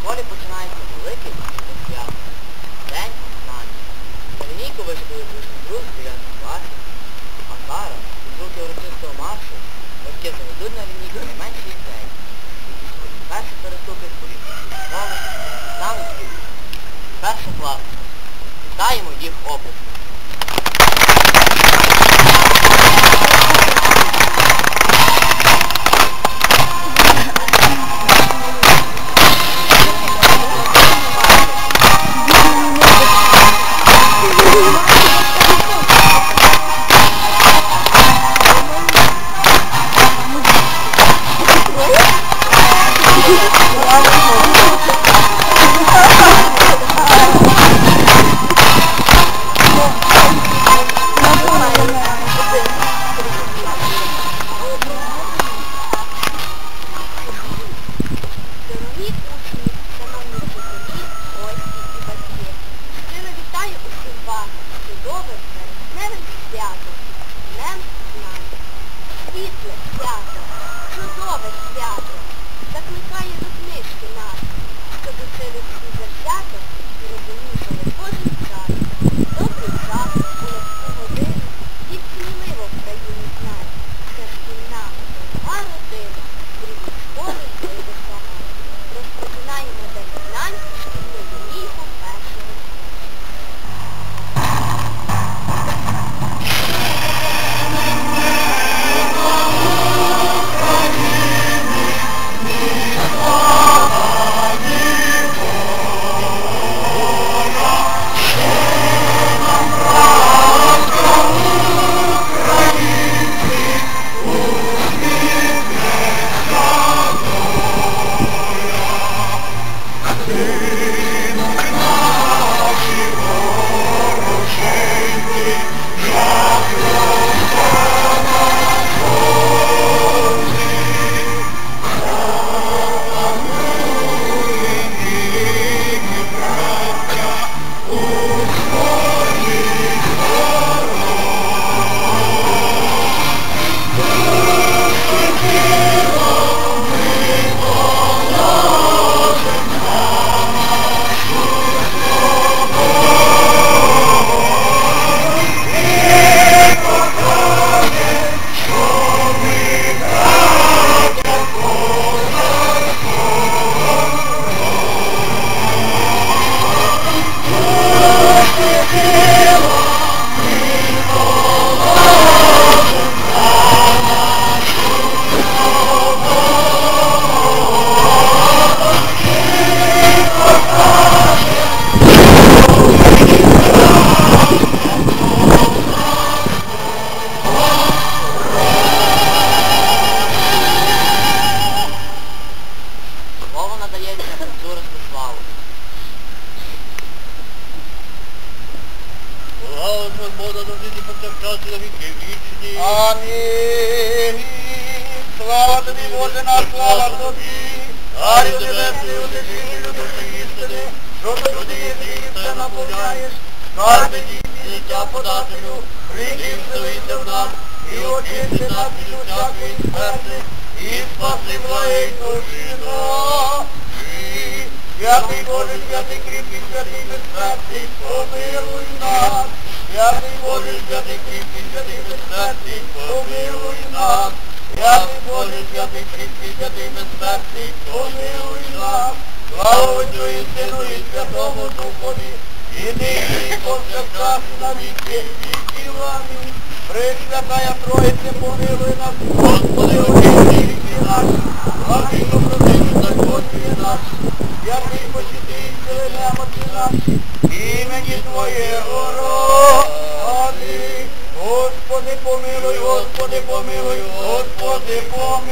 школі починається великий свято. День знань. На лінійку вишикали дружні друг з 9 класів, а зараз у звуки урочистого маршу батьки заведуть на лінійку найменші дітей, які сьогодні перші переступять поріг школи, саме звідти. Першокласники. Вітаємо їх оплесками. Амінь. Слава тобі, Боже наш, слава тобі. Царю небесний, утешителю душі істини, що ти людей все наповняєш, скарби дійсні життя подателю, прийди вселися в нас, і очисти нас від усякої смерти, і спаси благої душі наші. Святий Боже, святий кріпкий, святий безсмертний, помилуй нас. Святий Боже, святий кріпкий, святий безсмертний, помилуй нас. Святий Боже, святий кріпкий, святий безсмертний, помилуй нас. Слава Отцю і Сину і Святому Духові, і нині і повсякчас і на віки віків. Амінь. Пресвятая Троїця, помилуй нас, Господи, очисти віки наші, благий добродію законує наші. Святий посітитель немочі наші, імені Твоєго ради. Господи, помилуй, Господи, помилуй, Господи,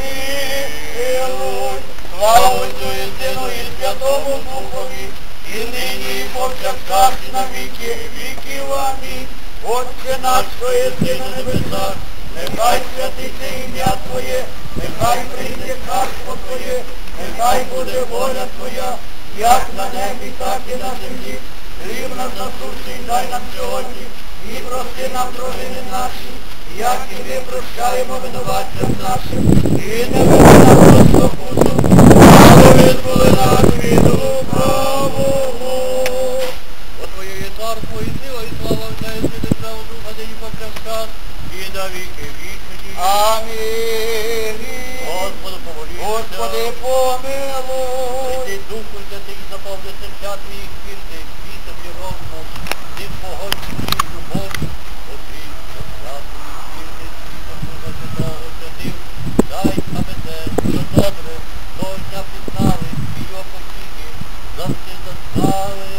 помилуй. Слава Отцю і Сину і Святому Духові, і нині і повсякчас і на віки віків. Амінь. Отче наш, що єси на небесах, нехай святиться ім'я Твоє, нехай прийде царство Твоє, нехай буде воля Твоя, як на небі, так і на землі. Хліб наш насущний дай нам сьогодні, і прости нам провини наші, як і ми прощаємо винуватцям нашим, і не веди нас у спокусу, але визволи Твоєму правому. Бо Твоє є царство і сила, і слава Отця і Святого Духа, нині повсякчас, і на віки вічні. Амінь. Господи, помолімся. Господи, помилуй. Прийди, Духу Святий, заповни серця Твоїх вірних, світом і розумом, тим вогонь Твоїй любові, Отвій, серця Твоїх вірних, світом Духа Святого Святих, дай, аби те, що добре, того дня пізнали, і його покійні, завжди зазнали.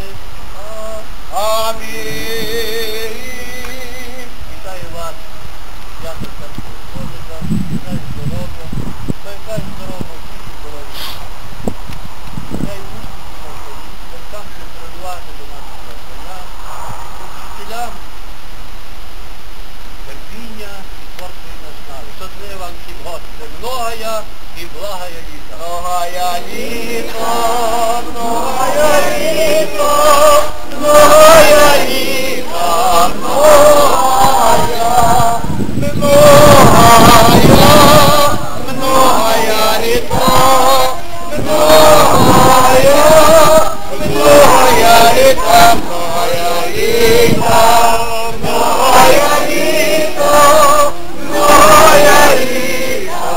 Амінь. Вітаю вас, свято Церкви Божика, вітаю здоров'я, хай здорово, всі здоров'я. Хай успіху на Україні, батькам контролювати до нашого завдання, учителям терпіння і творчої наснаги. Сотри вам всім, Господи, многая і благая літа. Многая літа, многая літа, многая літа, многая літа, многая літа, многая літа, многая літа, многая літа,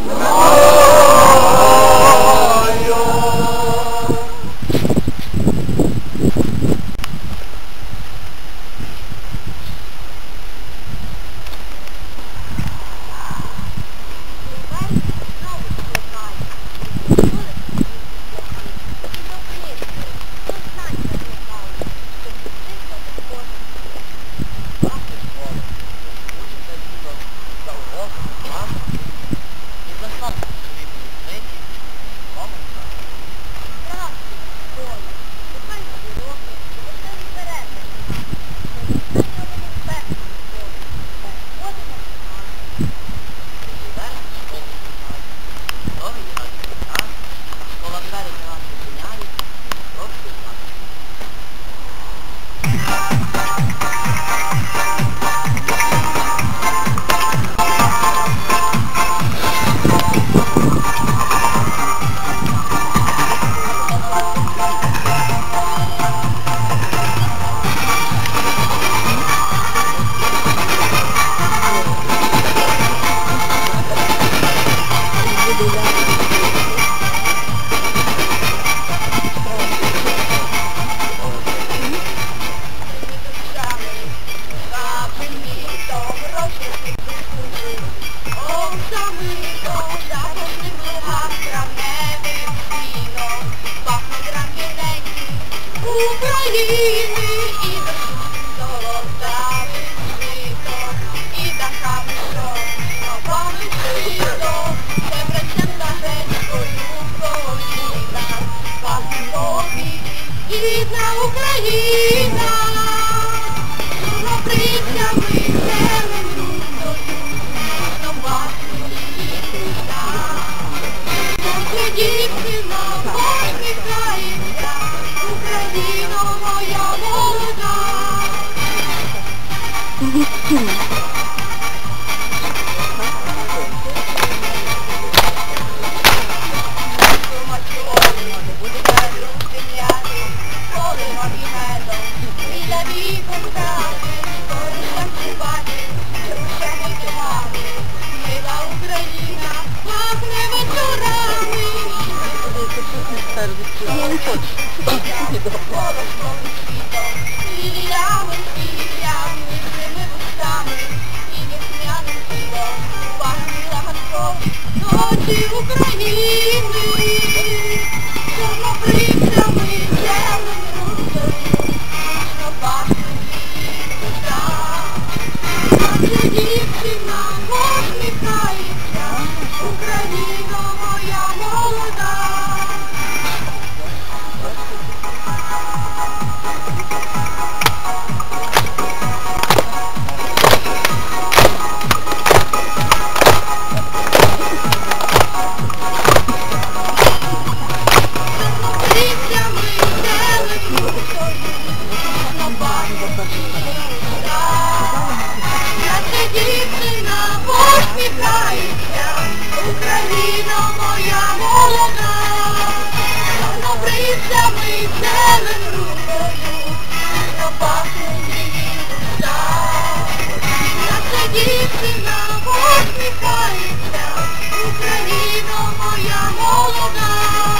Рідна Україна, добрицями зеленою, нам бачить літа. Наша дівчина посміхається, Україно моя молода. Ліліями, цими вустами і весняним тілом пахнула Москов ночі України, чорнобривцями, темним русою, що пахнуть літа. Наша дівчина посміхається, Україно моя молода. самий зелен рукою, на пахне душа. Наша дівчина посміхається, Україно моя молода.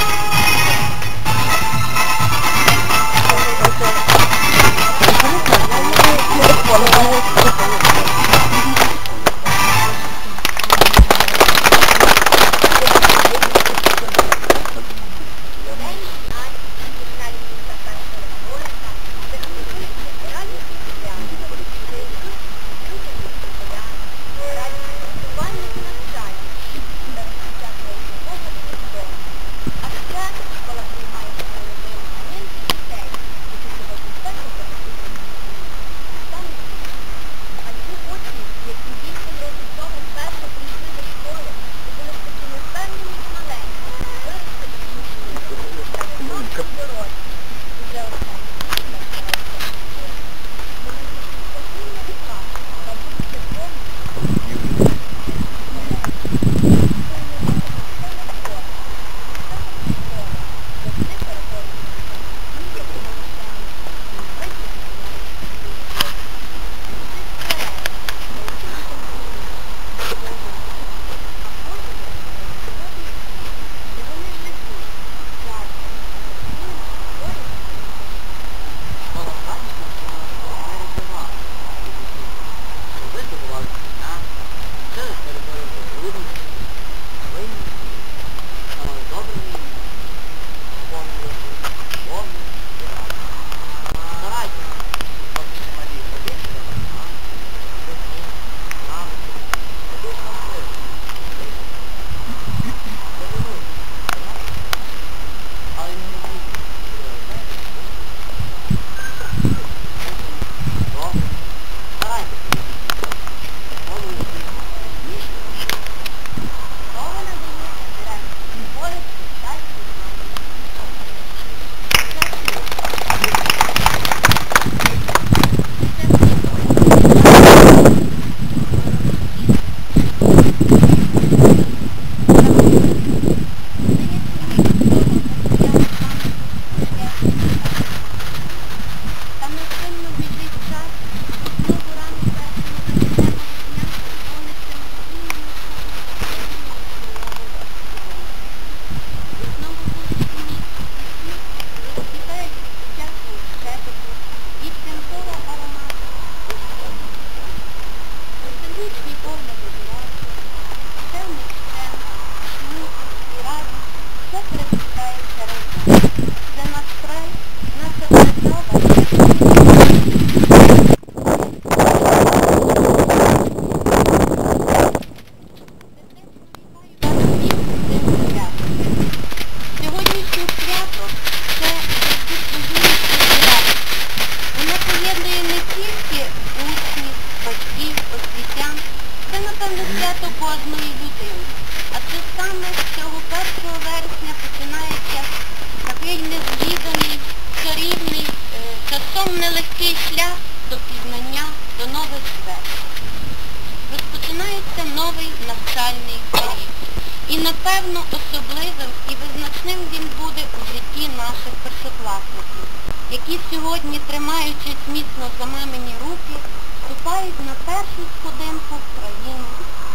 Нелегкий шлях до пізнання, до нових звершень. Розпочинається новий навчальний рік. І, напевно, особливим і визначним він буде у житті наших першокласників, які сьогодні, тримаючись міцно за мамині руки, вступають на першу сходинку в країну.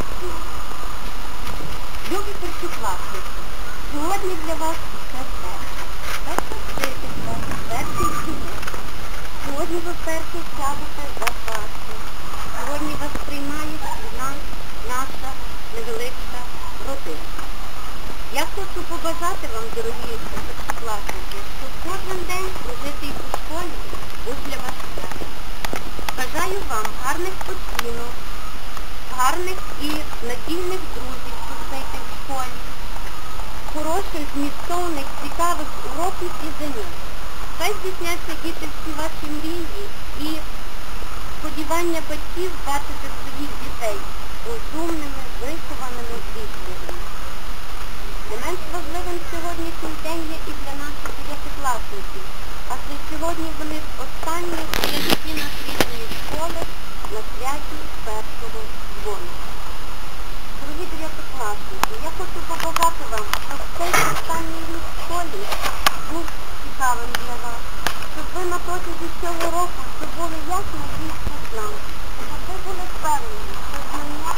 Любі першокласники, сьогодні для вас усе перше. Перша вчителька, перший вчитель. Сьогодні ви вперше сядете за парту. Сьогодні вас приймає наша невеличка родина. Я хочу побажати вам, дорогі першокласники, щоб кожен день прожитий у школі був для вас святим. Бажаю вам гарних оцінок, гарних і надійних друзів зустріти в школі, хороших, змістовних, цікавих уроків і занять. Хай здійсняться, діти, всі ваші мрії і сподівання батьків бачити своїх дітей розумними, вихованими, вічливими. Не менш важливим сьогоднішній день є і для наших дев'ятикласників, адже сьогодні вони останні ученики нашої школи на святі першого дзвоника. Дорогі дев'ятикласники, я хочу побажати вам, щоб цей останній рік в школі був цікавим. поставимо для вас, щоб ви на протязі цього року здобули ясно дійсно знань, щоб ви були впевнені, що знання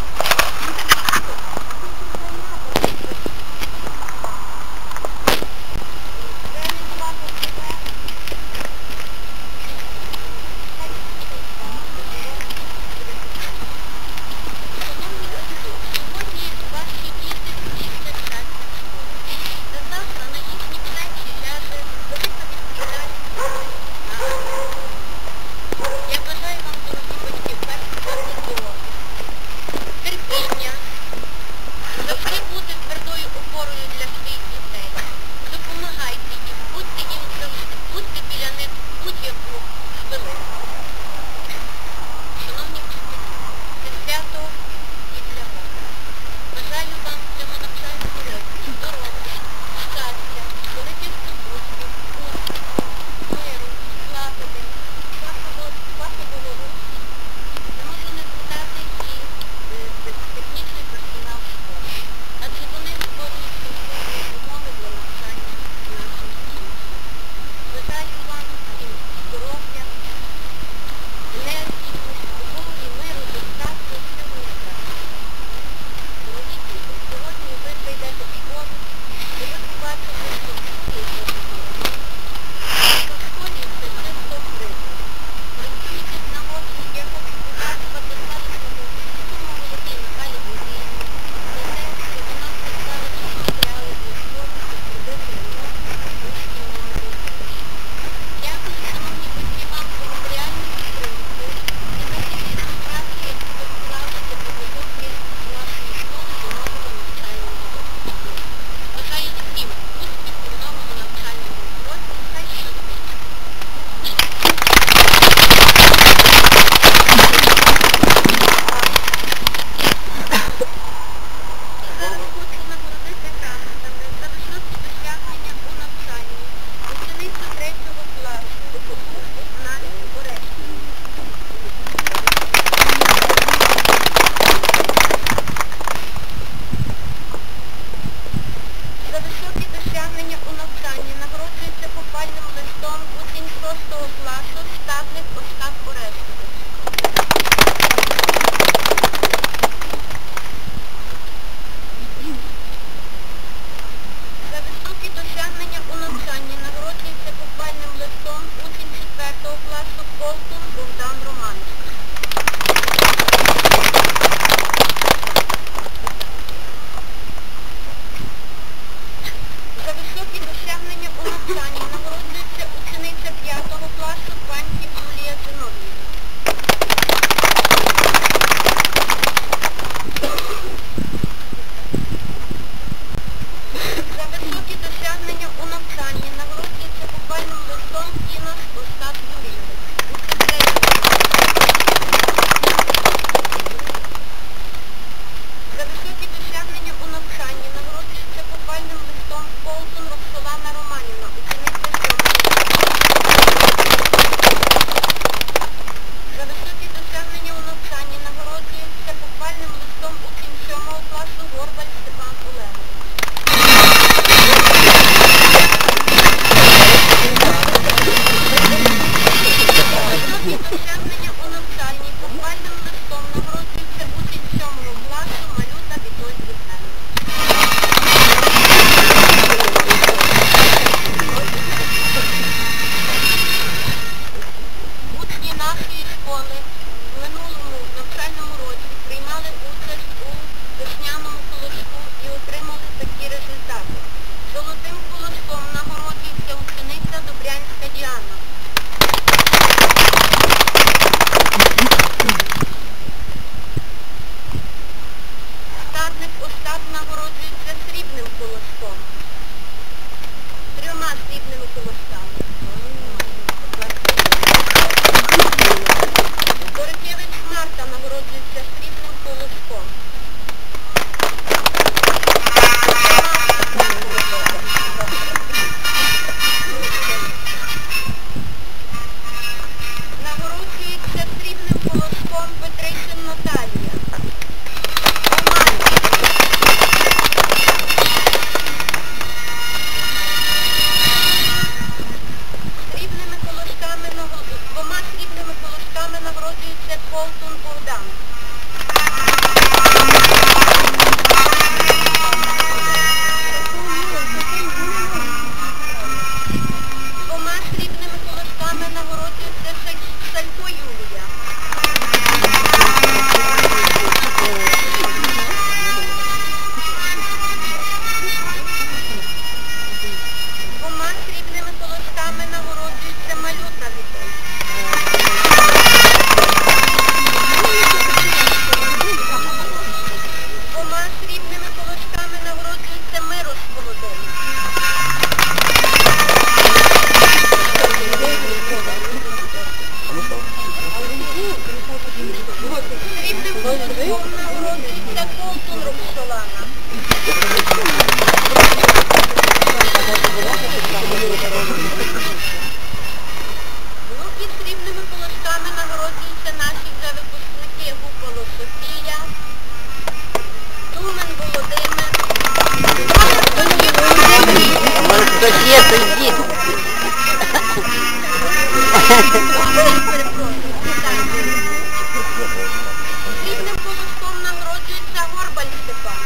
Срібним колоском нагороджується Горбаль Степан.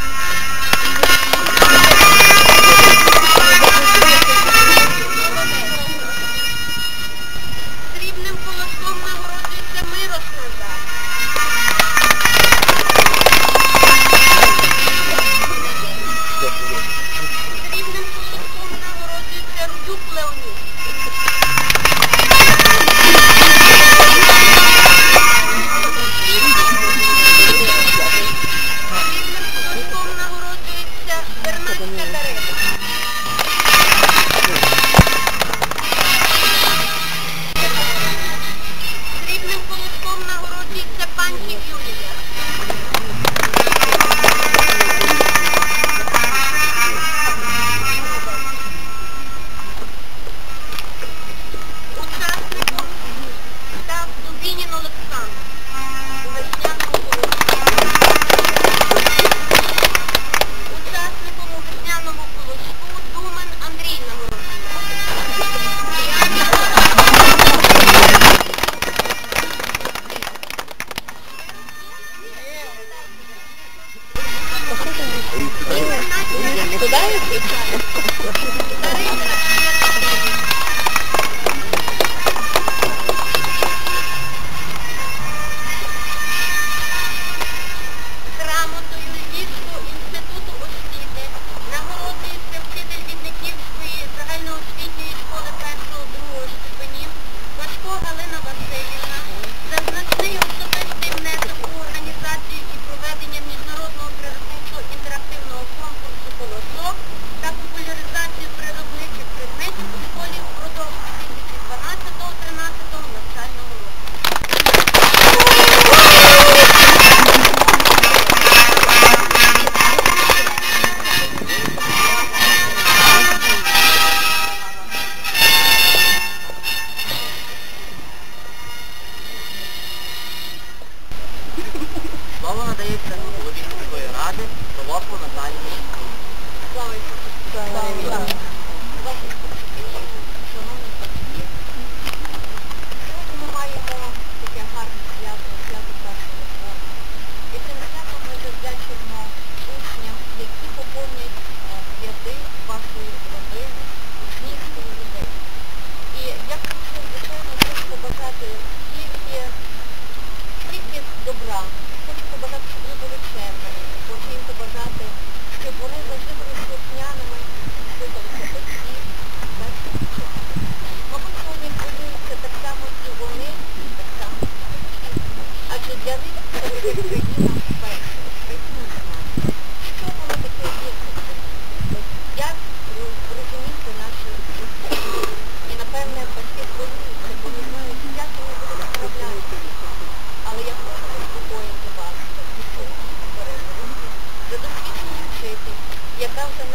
Срібним колоском нагороджується Мирос Назар. Срібним колоском нагороджується Рудюк Леонід. Срібним колоском нагороджується Дернацька Дарина. Срібним колоском нагороджується Панчик Юлія. Учасником став Дубінін Олександр у весняному колоску. Учасником у весняному колоску Думен Андрій Грамотою Львівського інституту освіти нагороджується вчитель Відниківської загальноосвітньої школи 1-2 ступенів Важко Галина Васильівна за значний особистий внесок у організацію і проведення міжнародного природничого інтерактивного конкурсу «Колосок» та популяризацію природничих предметів у школі впродовж 2012-2013 навчального року. Слово надається голові міської ради Соловку Наталії Миколаївні. Слава Ісусу! Шановні батьки, сьогодні ми маємо таке гарне свято, свято першого форму. І цим святом ми завдячуємо учням, які поповнять ряди вашої родини, учнівської людей. І я хочу, звичайно, хочу побажати тільки добра, хочу побажати, щоб вони були чемними, хочу їм побажати, щоб вони завжди були слухняними, слухалися батьків, перших вчителів. Мабуть, сьогодні хвилюються так само і вони, так само і батьки. Адже для них це буде країна перша, країна знання. Що воно таке є? Як розуміти наші життя? І, напевне, батьки хвилюються, бо не знають, як вони будуть справлятися. Але я хочу заспокоїти вас, за досвідчений вчитель, яка вже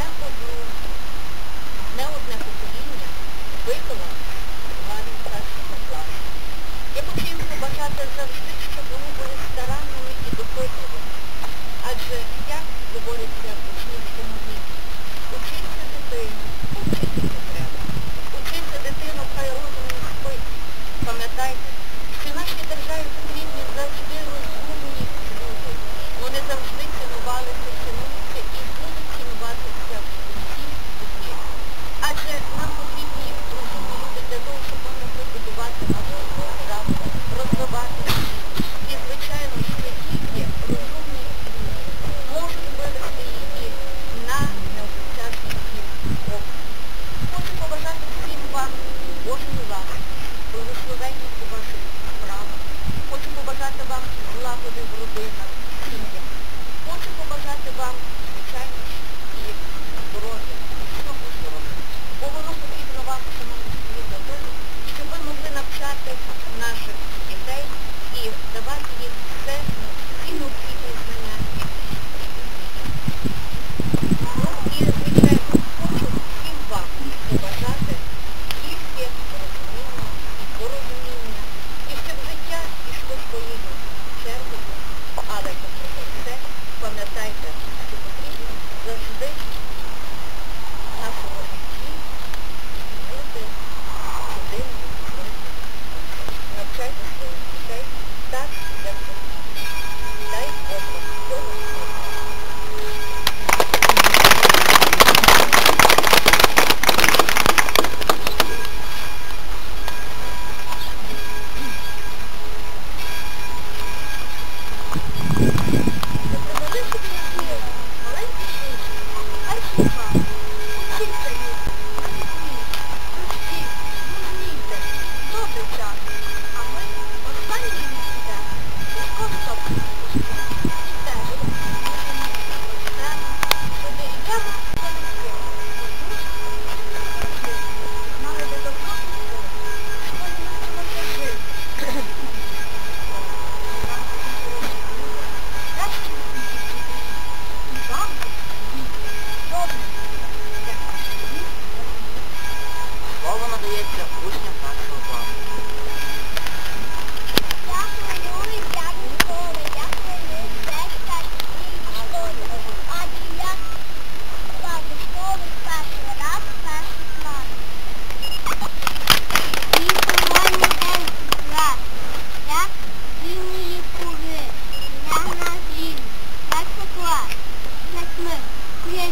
не одне покоління виконала гарні першого класу. Я хочу їм побажати завжди, щоб вони були старанними і допитливими. Адже, як говориться в учнівському віці, учиться дитину, учитися треба. Учиться дитину, хай розум не спить. Пам'ятайте, що нашій державі потрібні завжди розумні люди. Вони завжди цінувалися, цінуються і будуть цінуватися в усі віки. Адже нам потрібні розумні люди для того, щоб ми могли будувати нашу державу, розвивати її. І, звичайно, що тільки розумні люди можуть вивести її на неосяжний рівень. Хочу побажати всім вам Божої ласки, благословення у ваших справах. Хочу побажати вам злагоди в родинах, в сім'ях. Хочу побажати вам, звичайно, і здоров'я, і всього всього. Бо воно потрібно вам, шановні свої, для того, щоб ви могли навчати наших дітей і давати їм все необхідні знання. І, звичайно, хочу всім вам побажати тільки розуміння передається учням нашого класу. Дякую, дякую, школи, дякую, сестра, школи, адже я складу школи перший раз, перший клас. І сьогодні день клас, як вільні кури, я на злі, перший клас, як ми, привіт.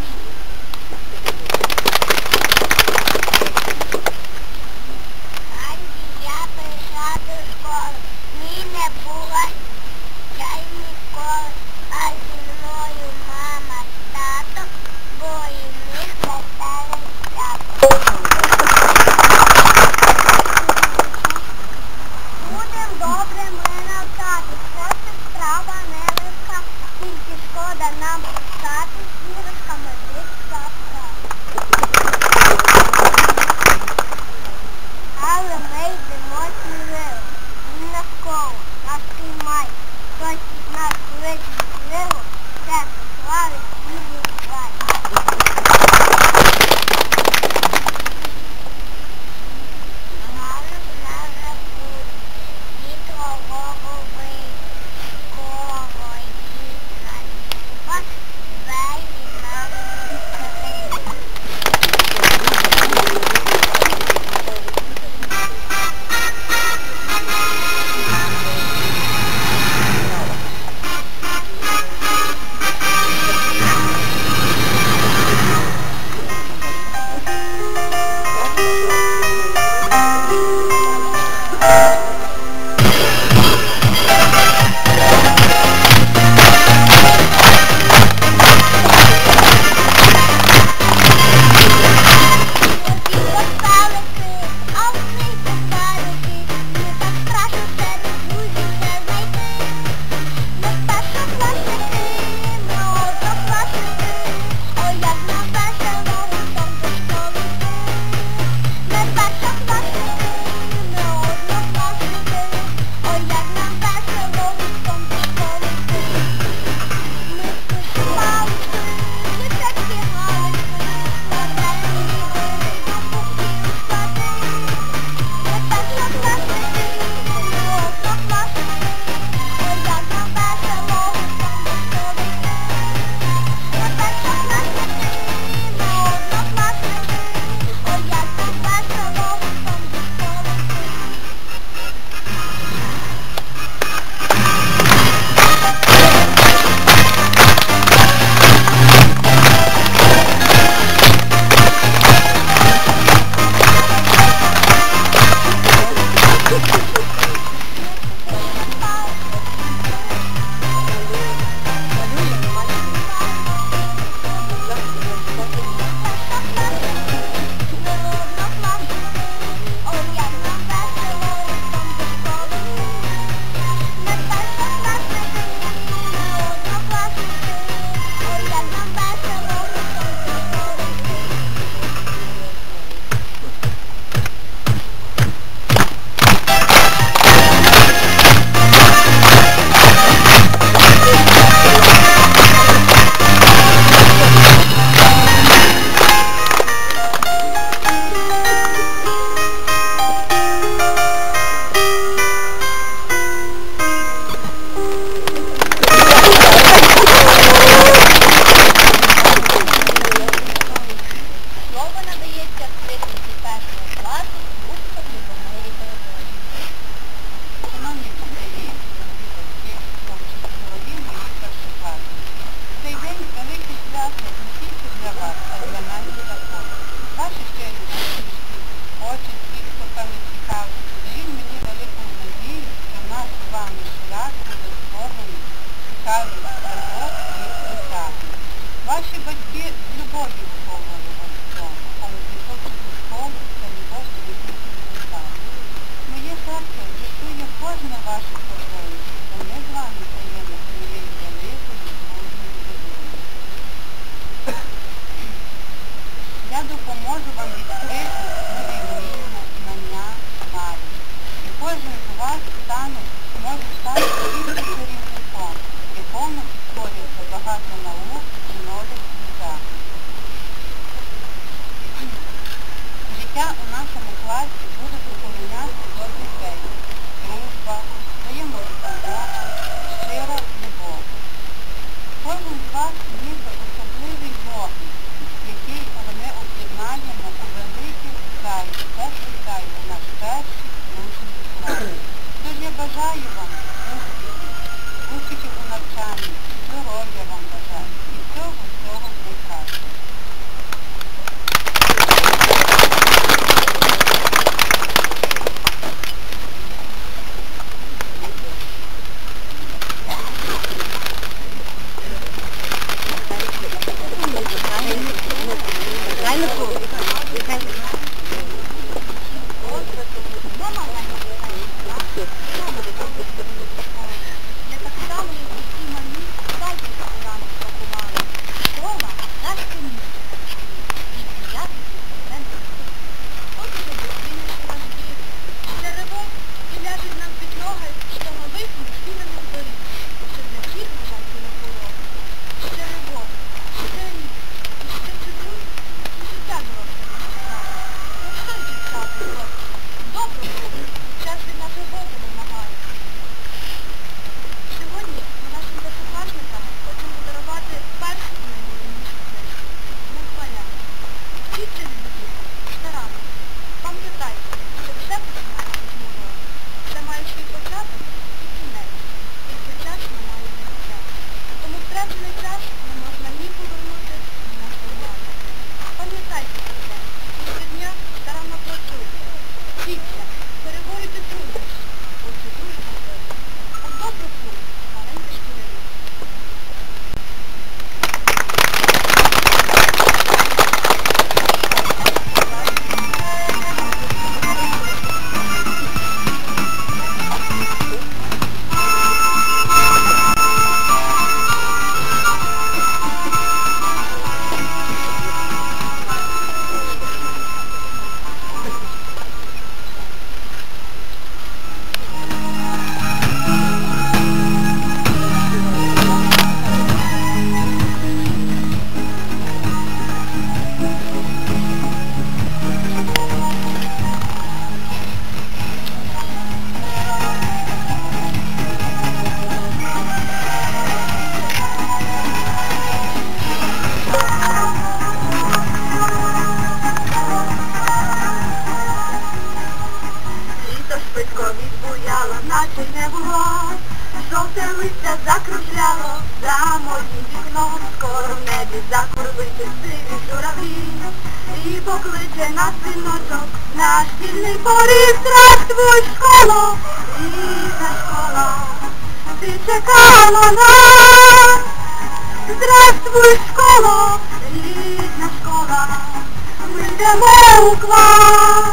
швидко відбуяло, наче не було. Жовте листя закружляло за моїм вікном, скоро в небі закурлити сиві журавлі. І покличе нас віночок, наш вільний поріг, здравствуй, школо, рідна школа, ти чекала нас. Здравствуй, школо, рідна школа, ми йдемо у клас.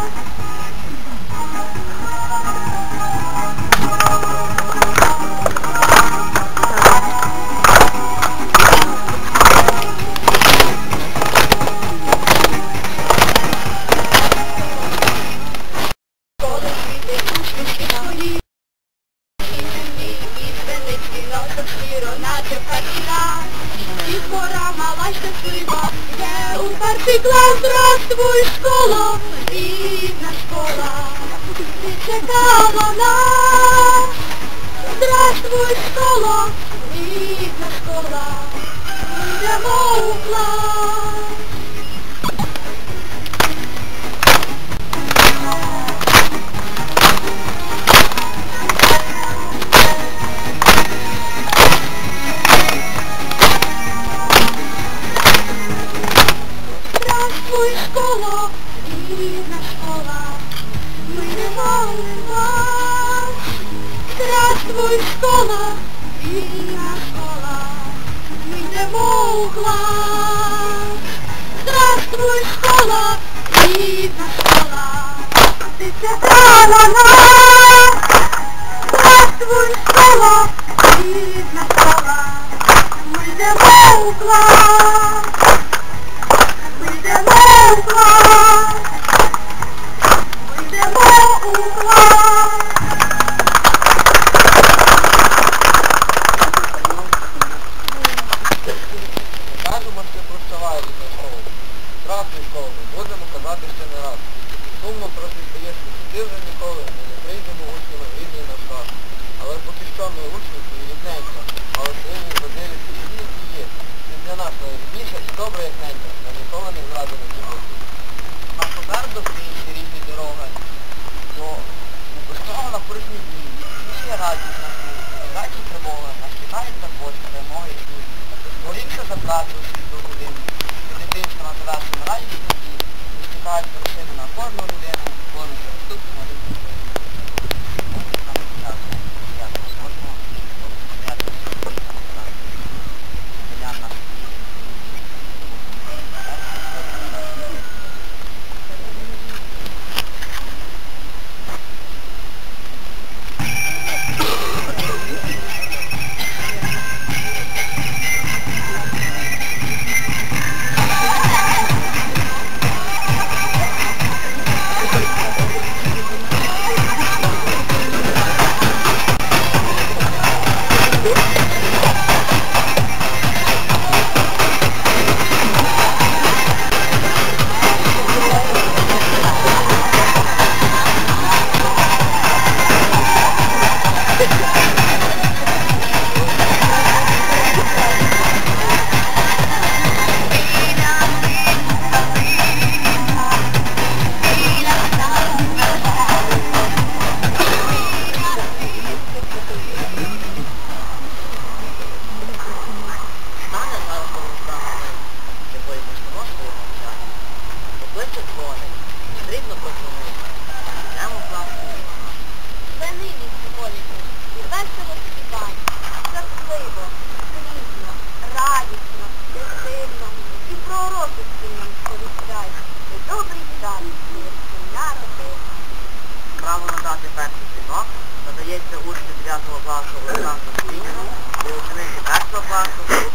Класс, здравствуй, школа, рідна школа, ти чекала нас. Здравствуй, школа, рідна школа, ми йдемо у клас. Здравствуй, школа, рідна школа, ми йдемо у клас. Здравствуй, школа, рідна школа, ми йдемо у клас. Здравствуй, школа, рідна школа, ти чекала нас. Здравствуй, школа, рідна школа, ми йдемо у клас. Ми йдемо у клас. Ми йдемо у клас. Кажемо, що прощавай, рідна школа. Здравствуй, школа, будемо казати ще не раз. Сумно трохи здається, що ти вже ніколи не прийдемо учнями в рідний наш клас. Але поки що ми учні твої рідненько, але сильні водилі всі є. Ти для нас найрідніша і добра, як ненька, ми ніколи не зрадимо тебе. А попереду приїжджі рідні дороги, бо без того на порожні дні, всі радість на світ, удачі тривога, нас чекають та бочі, перемоги і дні. Горівся заплачу світу годину, і дитинство на задачі радісні дні, і чекають вершини на кожну людину, клониться вступимо рідні дні. Право надати перший дзвінок надається учню 9 класу Олександру Спініну і учениці 1 класу.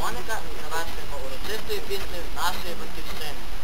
філармоника завершуємо урочистою піснею нашої батьківщини.